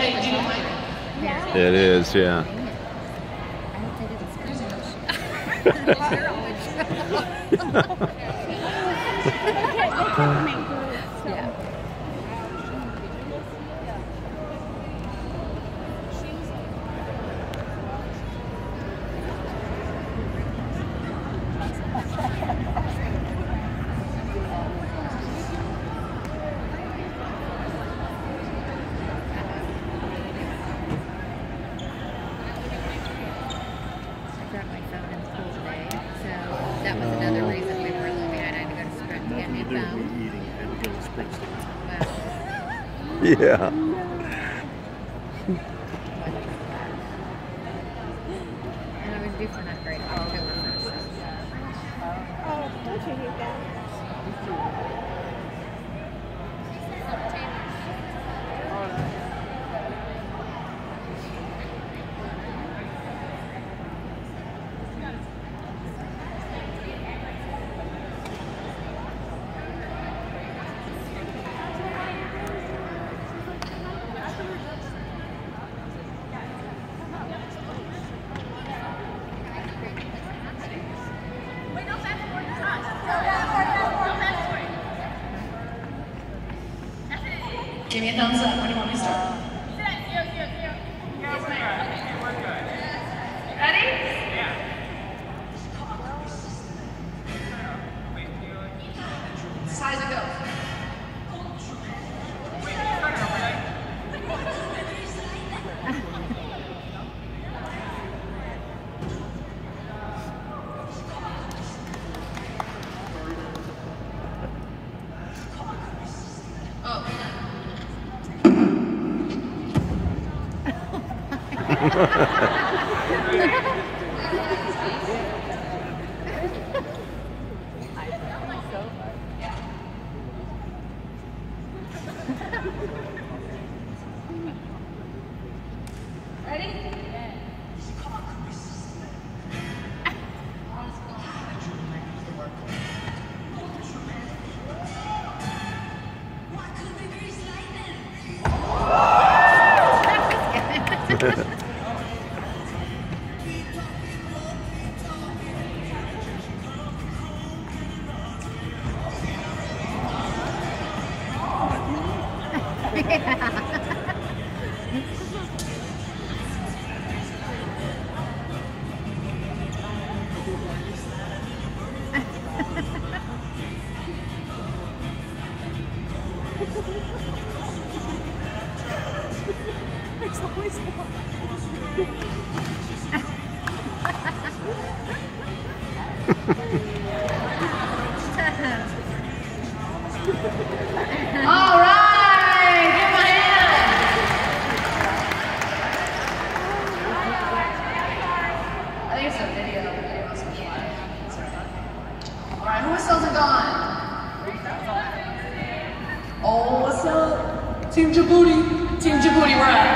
It is, yeah. That was another reason we were a little behind. I had to go to Sprint to get a new phone. Yeah. And I was due for an upgrade October 1st. Oh, don't you hate that? Give me a thumbs up. When do you want me to start? Ready? Yeah. Size it go. Ready? There's always one. All right, give him a hand. I think it's a video. All right, who whistles are gone? Oh, what's up? Team Djibouti. Team Djibouti, we're out.